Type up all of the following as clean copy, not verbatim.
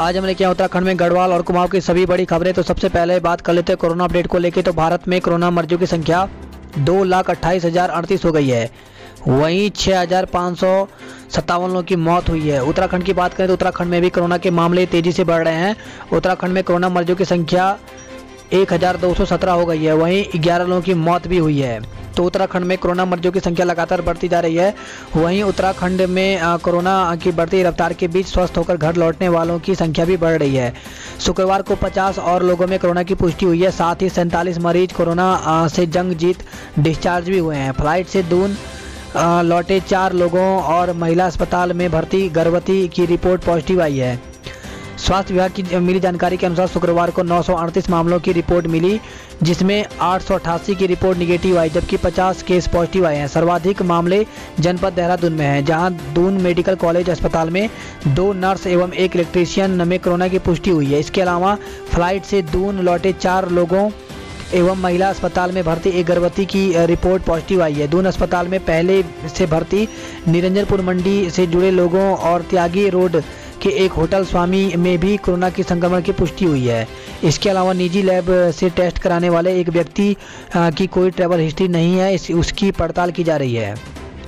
आज हमने किया उत्तराखंड में गढ़वाल और कुमाऊं की सभी बड़ी खबरें। तो सबसे पहले बात कर लेते हैं कोरोना अपडेट को लेके। तो भारत में कोरोना मरीजों की संख्या 2,28,038 हो गई है। वहीं 6,557 लोगों की मौत हुई है। उत्तराखंड की बात करें तो उत्तराखंड में भी कोरोना के मामले तेजी से बढ़ रहे हैं। उत्तराखंड में कोरोना मरीजों की संख्या 1,217 हो गई है। वहीं 11 लोगों की मौत भी हुई है। तो उत्तराखंड में कोरोना मरीजों की संख्या लगातार बढ़ती जा रही है। वहीं उत्तराखंड में कोरोना की बढ़ती रफ्तार के बीच स्वस्थ होकर घर लौटने वालों की संख्या भी बढ़ रही है। शुक्रवार को 50 और लोगों में कोरोना की पुष्टि हुई है। साथ ही 47 मरीज कोरोना से जंग जीत डिस्चार्ज भी हुए हैं। फ्लाइट से दून लौटे 4 लोगों और महिला अस्पताल में भर्ती गर्भवती की रिपोर्ट पॉजिटिव आई है। स्वास्थ्य विभाग की मिली जानकारी के अनुसार शुक्रवार को 938 मामलों की रिपोर्ट मिली, जिसमें 888 की रिपोर्ट निगेटिव आई, जबकि 50 केस पॉजिटिव आए हैं। सर्वाधिक मामले जनपद देहरादून में हैं, जहां दून मेडिकल कॉलेज अस्पताल में 2 नर्स एवं 1 इलेक्ट्रीशियन में कोरोना की पुष्टि हुई है। इसके अलावा फ्लाइट से दून लौटे 4 लोगों एवं महिला अस्पताल में भर्ती 1 गर्भवती की रिपोर्ट पॉजिटिव आई है। दून अस्पताल में पहले से भर्ती निरंजनपुर मंडी से जुड़े लोगों और त्यागी रोड के एक होटल स्वामी में भी कोरोना की संक्रमण की पुष्टि हुई है। इसके अलावा निजी लैब से टेस्ट कराने वाले एक व्यक्ति की कोई ट्रैवल हिस्ट्री नहीं है, उसकी पड़ताल की जा रही है।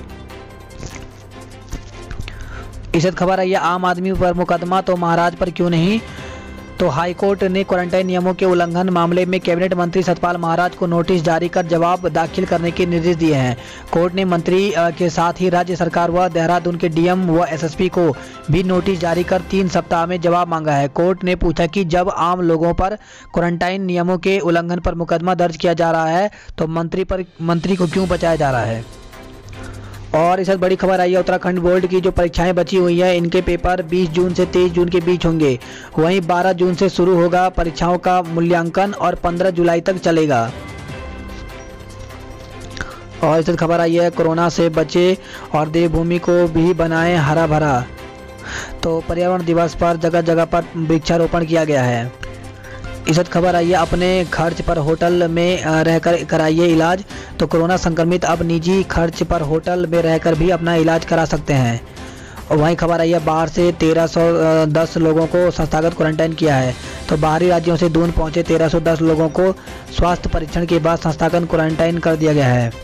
इस खबर आई है आम आदमी पर मुकदमा तो महाराज पर क्यों नहीं। तो हाईकोर्ट ने क्वारंटाइन नियमों के उल्लंघन मामले में कैबिनेट मंत्री सतपाल महाराज को नोटिस जारी कर जवाब दाखिल करने के निर्देश दिए हैं। कोर्ट ने मंत्री के साथ ही राज्य सरकार व देहरादून के डीएम व एसएसपी को भी नोटिस जारी कर 3 सप्ताह में जवाब मांगा है। कोर्ट ने पूछा कि जब आम लोगों पर क्वारंटाइन नियमों के उल्लंघन पर मुकदमा दर्ज किया जा रहा है तो मंत्री को क्यों बचाया जा रहा है। और इस बड़ी खबर आई है उत्तराखंड बोर्ड की जो परीक्षाएं बची हुई है, इनके पेपर 20 जून से 23 जून के बीच होंगे। वहीं 12 जून से शुरू होगा परीक्षाओं का मूल्यांकन और 15 जुलाई तक चलेगा। और इस खबर आई है कोरोना से बचे और देवभूमि को भी बनाए हरा भरा। तो पर्यावरण दिवस पर जगह जगह पर वृक्षारोपण किया गया है। इस खबर आई है अपने खर्च पर होटल में रहकर कराइए इलाज। तो कोरोना संक्रमित अब निजी खर्च पर होटल में रहकर भी अपना इलाज करा सकते हैं। और वहीं खबर आई है बाहर से 1310 लोगों को संस्थागत क्वारंटाइन किया है। तो बाहरी राज्यों से दून पहुंचे 1310 लोगों को स्वास्थ्य परीक्षण के बाद संस्थागत क्वारंटाइन कर दिया गया है।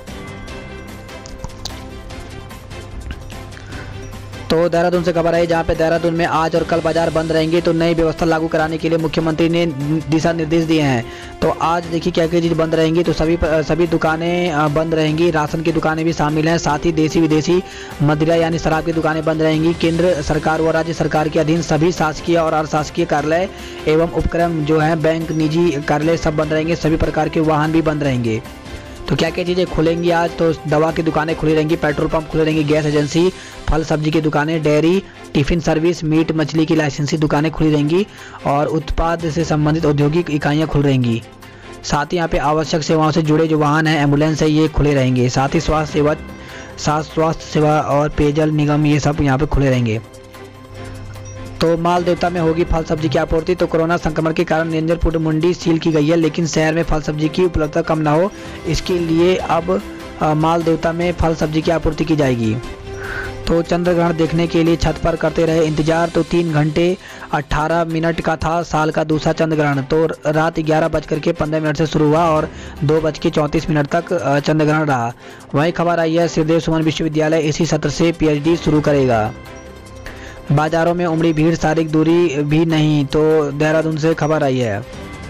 तो देहरादून से खबर आई जहां पे देहरादून में आज और कल बाजार बंद रहेंगे। तो नई व्यवस्था लागू कराने के लिए मुख्यमंत्री ने दिशा निर्देश दिए हैं। तो आज देखिए क्या क्या चीज़ बंद रहेंगी। तो सभी दुकानें बंद रहेंगी, राशन की दुकानें भी शामिल हैं। साथ ही देसी विदेशी मदिरा यानी शराब की दुकानें बंद रहेंगी। केंद्र सरकार व राज्य सरकार के अधीन सभी शासकीय और अर्धशासकीय कार्यालय एवं उपक्रम जो हैं बैंक, निजी कार्यालय सब बंद रहेंगे। सभी प्रकार के वाहन भी बंद रहेंगे। तो क्या क्या चीज़ें खुलेंगी आज। तो दवा की दुकानें खुली रहेंगी, पेट्रोल पंप खुले रहेंगे, गैस एजेंसी, फल सब्जी की दुकानें, डेयरी, टिफिन सर्विस, मीट मछली की लाइसेंसी दुकानें खुली रहेंगी और उत्पाद से संबंधित औद्योगिक इकाइयां खुल रहेंगी। साथ ही यहाँ पे आवश्यक सेवाओं से जुड़े जो वाहन हैं, एम्बुलेंस है, ये खुले रहेंगे। साथ ही स्वास्थ्य सेवा और पेयजल निगम ये सब यहाँ पे खुले रहेंगे। तो माल देवता में होगी फल सब्जी की आपूर्ति। तो कोरोना संक्रमण के कारण निरंजनपुर मंडी सील की गई है, लेकिन शहर में फल सब्जी की उपलब्धता कम ना हो, इसके लिए अब माल देवता में फल सब्जी की आपूर्ति की जाएगी। तो चंद्र ग्रहण देखने के लिए छत पर करते रहे इंतजार। तो 3 घंटे 18 मिनट का था साल का दूसरा चंद्र ग्रहण। तो रात 11:15 से शुरू हुआ और 2:34 तक चंद्र ग्रहण रहा। वहीं खबर आई है श्रीदेव सुमन विश्वविद्यालय इसी सत्र से PhD शुरू करेगा। बाजारों में उमड़ी भीड़, शारीरिक दूरी भी नहीं। तो देहरादून से खबर आई है।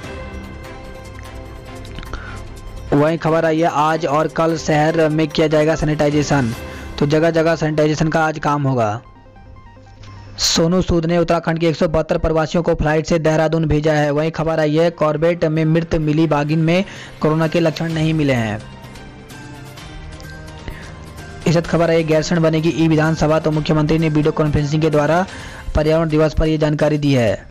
वहीं खबर आई है आज और कल शहर में किया जाएगा सैनिटाइजेशन। तो जगह जगह सैनिटाइजेशन का आज काम होगा। सोनू सूद ने उत्तराखंड के 172 प्रवासियों को फ्लाइट से देहरादून भेजा है। वहीं खबर आई है कॉर्बेट में मृत मिली बाघिन में कोरोना के लक्षण नहीं मिले हैं। इस खबर आई गैरसैंण बनेगी ई विधानसभा। तो मुख्यमंत्री ने वीडियो कॉन्फ्रेंसिंग के द्वारा पर्यावरण दिवस पर यह जानकारी दी है।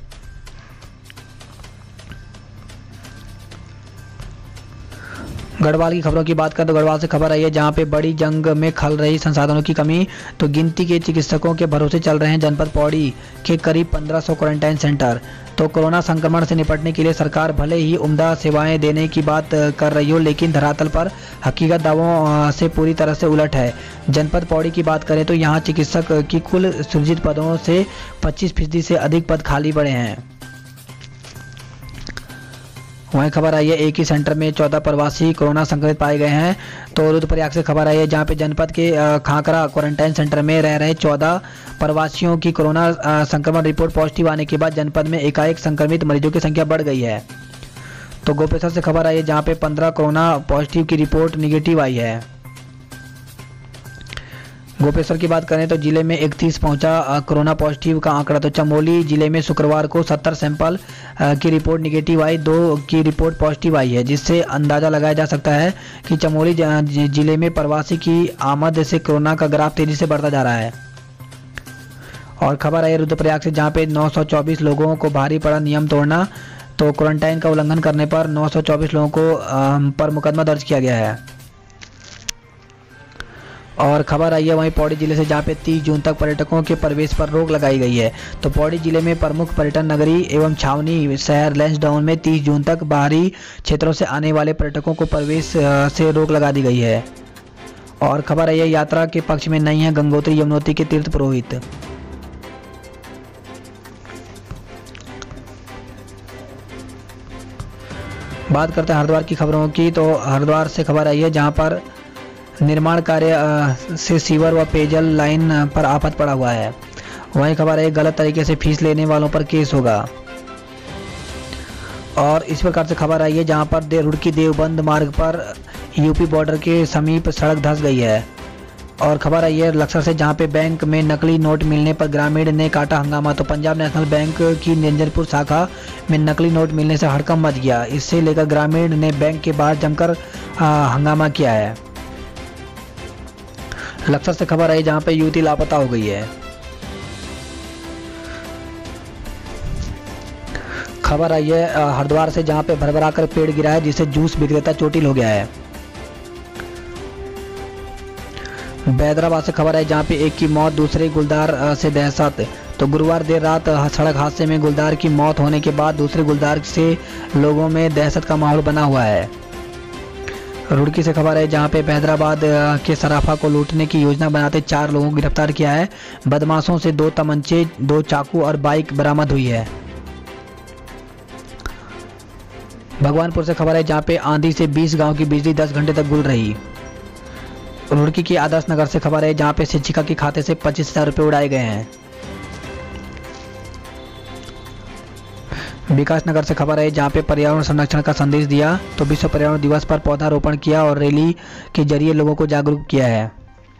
गढ़वाल की खबरों की बात करें तो गढ़वाल से खबर आई है जहां पे बड़ी जंग में खल रही संसाधनों की कमी, तो गिनती के चिकित्सकों के भरोसे चल रहे हैं जनपद पौड़ी के करीब 1500 क्वारंटाइन सेंटर। तो कोरोना संक्रमण से निपटने के लिए सरकार भले ही उम्दा सेवाएं देने की बात कर रही हो, लेकिन धरातल पर हकीकत दावों से पूरी तरह से उलट है। जनपद पौड़ी की बात करें तो यहाँ चिकित्सक की कुल सृजित पदों से 25% से अधिक पद खाली पड़े हैं। वहीं खबर आई है एक ही सेंटर में 14 प्रवासी कोरोना संक्रमित पाए गए हैं। तो रुद्रप्रयाग से खबर आई है जहां पे जनपद के खाकरा क्वारंटाइन सेंटर में रह रहे 14 प्रवासियों की कोरोना संक्रमण रिपोर्ट पॉजिटिव आने के बाद जनपद में एकाएक संक्रमित मरीजों की संख्या बढ़ गई है। तो गोपेश्वर से खबर आई है जहां पे 15 कोरोना पॉजिटिव की रिपोर्ट निगेटिव आई है। गोपेश्वर की बात करें तो जिले में 31 पहुंचा कोरोना पॉजिटिव का आंकड़ा। तो चमोली जिले में शुक्रवार को 70 सैंपल की रिपोर्ट निगेटिव आई, 2 की रिपोर्ट पॉजिटिव आई है, जिससे अंदाजा लगाया जा सकता है कि चमोली जिले में प्रवासी की आमद से कोरोना का ग्राफ तेजी से बढ़ता जा रहा है। और खबर आई रुद्रप्रयाग से जहां पे 924 लोगों को भारी पड़ा नियम तोड़ना। तो क्वारंटाइन का उल्लंघन करने पर 924 लोगों को पर मुकदमा दर्ज किया गया है। और खबर आई है वहीं पौड़ी जिले से जहां पे 30 जून तक पर्यटकों के प्रवेश पर रोक लगाई गई है। तो पौड़ी जिले में प्रमुख पर्यटन नगरी एवं छावनी शहर लैंसडाउन में 30 जून तक बाहरी क्षेत्रों से आने वाले पर्यटकों को प्रवेश से रोक लगा दी गई है। और खबर आई है यात्रा के पक्ष में नहीं है गंगोत्री यमुनोत्री के तीर्थ पुरोहित। बात करते हैं हरिद्वार की खबरों की। तो हरिद्वार से खबर आई है जहां पर निर्माण कार्य से सीवर व पेयजल लाइन पर आफत पड़ा हुआ है। वहीं खबर है गलत तरीके से फीस लेने वालों पर केस होगा। और इस प्रकार से खबर आई है जहां पर रुड़की देवबंद मार्ग पर यूपी बॉर्डर के समीप सड़क धंस गई है। और खबर आई है लक्सर से जहां पे बैंक में नकली नोट मिलने पर ग्रामीण ने काटा हंगामा। तो पंजाब नेशनल बैंक की निरंजनपुर शाखा में नकली नोट मिलने से हड़कंप मच गया। इससे लेकर ग्रामीण ने बैंक के बाहर जमकर हंगामा किया है। लक्सर से खबर आई जहां पे युवती लापता हो गई है। खबर आई है हरिद्वार से जहां पे भरभरा कर पेड़ गिरा है, जिससे जूस विक्रेता चोटिल हो गया है। बैदराबाद से खबर आई जहां पे एक की मौत, दूसरे गुलदार से दहशत। तो गुरुवार देर रात सड़क हादसे में गुलदार की मौत होने के बाद दूसरे गुलदार से लोगों में दहशत का माहौल बना हुआ है। रुड़की से खबर है जहां पे हैदराबाद के सराफा को लूटने की योजना बनाते 4 लोगों को गिरफ्तार किया है। बदमाशों से 2 तमंचे, 2 चाकू और बाइक बरामद हुई है। भगवानपुर से खबर है जहां पे आंधी से 20 गांव की बिजली 10 घंटे तक गुल रही। रुड़की की आदर्श नगर से खबर है जहां पे शिक्षिका के खाते से 25,000 रुपये उड़ाए गए हैं। विकास नगर से खबर है जहां पे पर्यावरण संरक्षण का संदेश दिया। तो विश्व पर्यावरण दिवस पर पौधारोपण किया और रैली के जरिए लोगों को जागरूक किया है।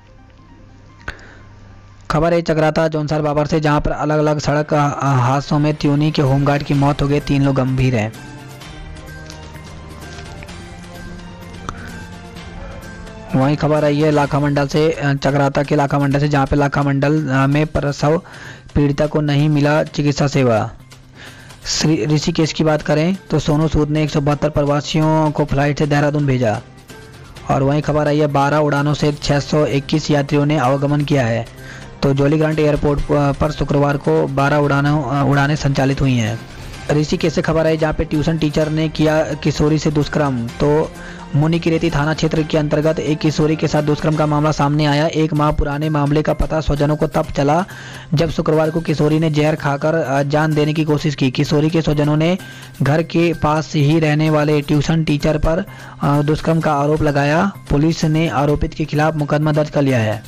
खबर है चक्राता जौनसार बाबर से जहां पर अलग अलग सड़क हादसों में त्यूनी के होमगार्ड की मौत हो गई, 3 लोग गंभीर हैं। वहीं खबर आई है लाखा मंडल से, चक्राता के लाखा मंडल से जहां पे लाखा मंडल में प्रसव पीड़िता को नहीं मिला चिकित्सा सेवा। ऋषिकेश की बात करें तो सोनू सूद ने 172 प्रवासियों को फ्लाइट से देहरादून भेजा। और वहीं खबर आई है 12 उड़ानों से 621 यात्रियों ने आवागमन किया है। तो जॉलीग्रांट एयरपोर्ट पर शुक्रवार को 12 उड़ानें संचालित हुई हैं। ऋषिकेश से खबर आई जहाँ पे ट्यूशन टीचर ने किया किशोरी से दुष्कर्म। तो मुनिकिरेती थाना क्षेत्र के अंतर्गत एक किशोरी के साथ दुष्कर्म का मामला सामने आया। 1 माह पुराने मामले का पता स्वजनों को तब चला जब शुक्रवार को किशोरी ने जहर खाकर जान देने की कोशिश की। किशोरी के स्वजनों ने घर के पास ही रहने वाले ट्यूशन टीचर पर दुष्कर्म का आरोप लगाया। पुलिस ने आरोपित के खिलाफ मुकदमा दर्ज कर लिया है।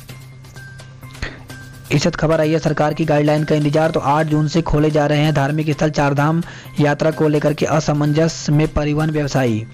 इस खबर आई है सरकार की गाइडलाइन का इंतजार। तो 8 जून से खोले जा रहे हैं धार्मिक स्थल। 4 धाम यात्रा को लेकर के असमंजस में परिवहन व्यवसायी।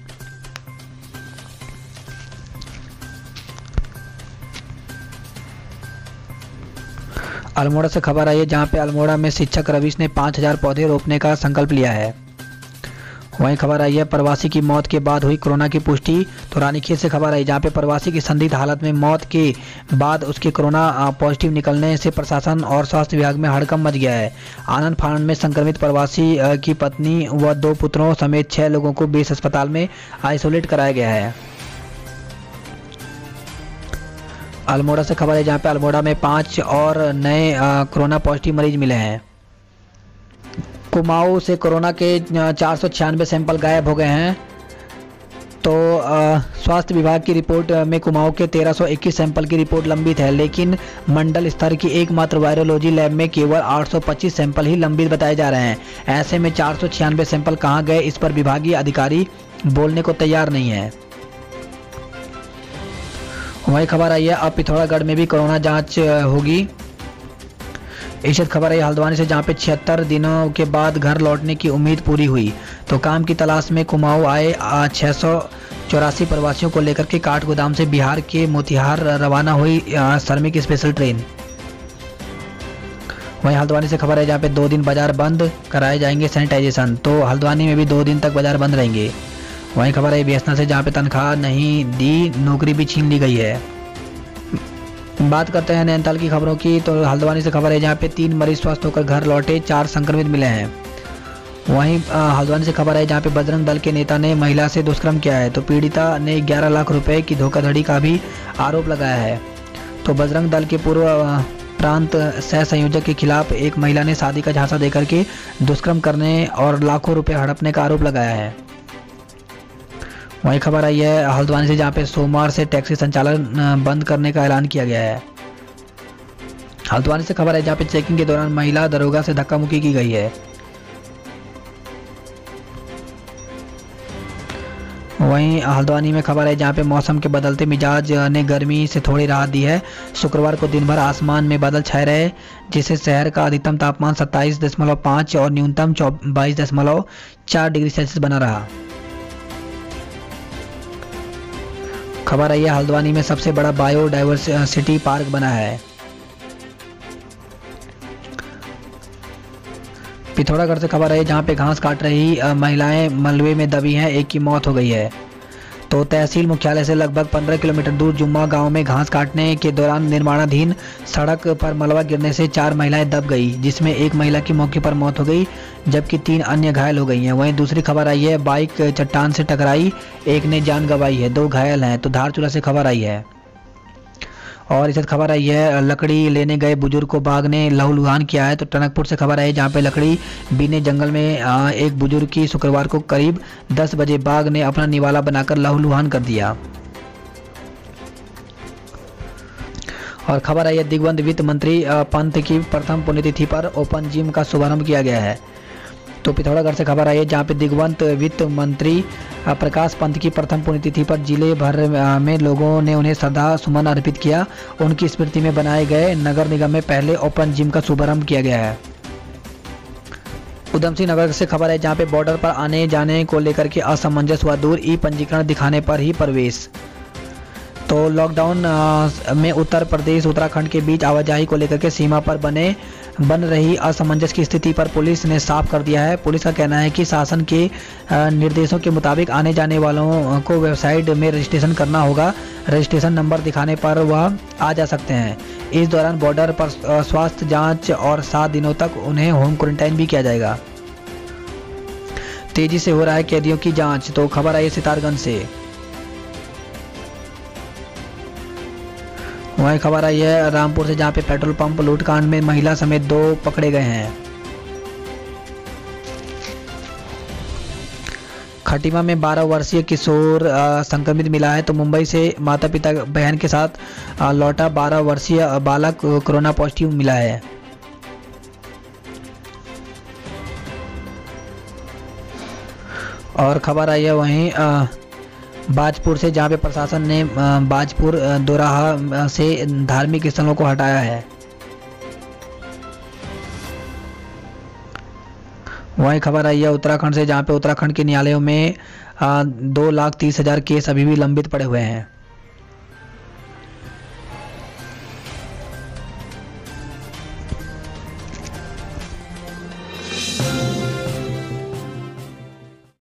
अल्मोड़ा से खबर आई है जहां पे अल्मोड़ा में शिक्षक रवीश ने 5000 पौधे रोपने का संकल्प लिया है। वहीं खबर आई है प्रवासी की मौत के बाद हुई कोरोना की पुष्टि। तो रानीखेत से खबर आई जहां पे प्रवासी की संदिग्ध हालत में मौत के बाद उसके कोरोना पॉजिटिव निकलने से प्रशासन और स्वास्थ्य विभाग में हड़कंप मच गया है। आनंद फानन में संक्रमित प्रवासी की पत्नी व 2 पुत्रों समेत 6 लोगों को बेस अस्पताल में आइसोलेट कराया गया है। अल्मोड़ा से खबर है जहां पे अल्मोड़ा में 5 और नए कोरोना पॉजिटिव मरीज मिले हैं। कुमाऊं से कोरोना के 496 सैंपल गायब हो गए हैं। तो स्वास्थ्य विभाग की रिपोर्ट में कुमाऊं के 1321 सैंपल की रिपोर्ट लंबित है, लेकिन मंडल स्तर की एकमात्र वायरोलॉजी लैब में केवल 825 सैंपल ही लंबित बताए जा रहे हैं। ऐसे में 496 सैंपल कहां गए, इस पर विभागीय अधिकारी बोलने को तैयार नहीं है। वही खबर आई है अब पिथौरागढ़ में भी कोरोना जांच होगी। इस खबर है हल्द्वानी से जहां पे 76 दिनों के बाद घर लौटने की उम्मीद पूरी हुई। तो काम की तलाश में कुमाऊं आए 684 प्रवासियों को लेकर के काठगोदाम से बिहार के मोतिहार रवाना हुई श्रमिक स्पेशल ट्रेन। वहीं हल्द्वानी से खबर है जहां पे 2 दिन बाजार बंद कराए जाएंगे सैनिटाइजेशन। तो हल्द्वानी में भी 2 दिन तक बाजार बंद रहेंगे। वहीं खबर है बीएसएनएल से जहां पे तनख्वाह नहीं दी, नौकरी भी छीन ली गई है। बात करते हैं नैनीताल की खबरों की। तो हल्द्वानी से खबर है जहां पे 3 मरीज स्वस्थ होकर घर लौटे, 4 संक्रमित मिले हैं। वहीं हल्द्वानी से खबर है जहां पे बजरंग दल के नेता ने महिला से दुष्कर्म किया है। तो पीड़िता ने 11 लाख रुपए की धोखाधड़ी का भी आरोप लगाया है। तो बजरंग दल के पूर्व प्रांत सह संयोजक के खिलाफ एक महिला ने शादी का झांसा देकर के दुष्कर्म करने और लाखों रुपए हड़पने का आरोप लगाया है। वही खबर आई है हल्द्वानी से जहां पे सोमवार से टैक्सी संचालन बंद करने का ऐलान किया गया है। हल्द्वानी से खबर है जहां पे चेकिंग के दौरान महिला दरोगा से धक्का मुक्की की गई है। वहीं हल्द्वानी में खबर है जहां पे मौसम के बदलते मिजाज ने गर्मी से थोड़ी राहत दी है। शुक्रवार को दिन भर आसमान में बादल छाए रहे, जिससे शहर का अधिकतम तापमान 27.5 और न्यूनतम 22.4 डिग्री सेल्सियस बना रहा। खबर आई है हल्द्वानी में सबसे बड़ा बायोडायवर्सिटी पार्क बना है। पिथौरागढ़ से खबर है जहां पे घास काट रही महिलाएं मलबे में दबी हैं, एक की मौत हो गई है। तो तहसील मुख्यालय से लगभग 15 किलोमीटर दूर जुम्मा गांव में घास काटने के दौरान निर्माणाधीन सड़क पर मलबा गिरने से 4 महिलाएं दब गई, जिसमें एक महिला की मौके पर मौत हो गई जबकि 3 अन्य घायल हो गई हैं। वहीं दूसरी खबर आई है बाइक चट्टान से टकराई, एक ने जान गंवाई है, 2 घायल हैं। तो धारचूला से खबर आई है और इस खबर आई है लकड़ी लेने गए बुजुर्ग को बाघ ने लहूलुहान किया है। तो टनकपुर से खबर आई जहां पे लकड़ी बीने जंगल में एक बुजुर्ग की शुक्रवार को करीब 10 बजे बाघ ने अपना निवाला बनाकर लहूलुहान कर दिया। और खबर आई है दिग्वंत वित्त मंत्री पंत की प्रथम पुण्यतिथि पर ओपन जिम का शुभारंभ किया गया है। तो पिथौरागढ़ से खबर आई है जहां पे दिग्वंत वित्त मंत्री प्रकाश पंत की प्रथम पुण्यतिथि पर जिले भर में लोगों ने उन्हें श्रद्धा सुमन अर्पित किया। उनकी स्मृति में बनाए गए नगर निगम में पहले ओपन जिम का शुभारंभ किया गया है। उधमसिंह नगर से खबर है जहां पे बॉर्डर पर आने जाने को लेकर के असमंजस हुआ दूर, ई पंजीकरण दिखाने पर ही प्रवेश। तो लॉकडाउन में उत्तर प्रदेश उत्तराखंड के बीच आवाजाही को लेकर के सीमा पर बन रही असमंजस की स्थिति पर पुलिस ने साफ कर दिया है। पुलिस का कहना है कि शासन के निर्देशों के मुताबिक आने जाने वालों को वेबसाइट में रजिस्ट्रेशन करना होगा। रजिस्ट्रेशन नंबर दिखाने पर वह आ जा सकते हैं। इस दौरान बॉर्डर पर स्वास्थ्य जांच और 7 दिनों तक उन्हें होम क्वारंटाइन भी किया जाएगा। तेजी से हो रहा है कैदियों की जाँच। तो खबर आई सितारगंज से। वहीं खबर आई है रामपुर से जहां पे पेट्रोल पंप लूटकांड में महिला समेत 2 पकड़े गए हैं। खटीमा में 12 वर्षीय किशोर संक्रमित मिला है। तो मुंबई से माता पिता बहन के साथ लौटा 12 वर्षीय बालक कोरोना पॉजिटिव मिला है। और खबर आई है वहीं बाजपुर से जहां पे प्रशासन ने बाजपुर दोराहा से धार्मिक स्थलों को हटाया है। वहीं खबर आई है उत्तराखंड से जहां पे उत्तराखंड के न्यायालयों में 2,30,000 केस अभी भी लंबित पड़े हुए हैं।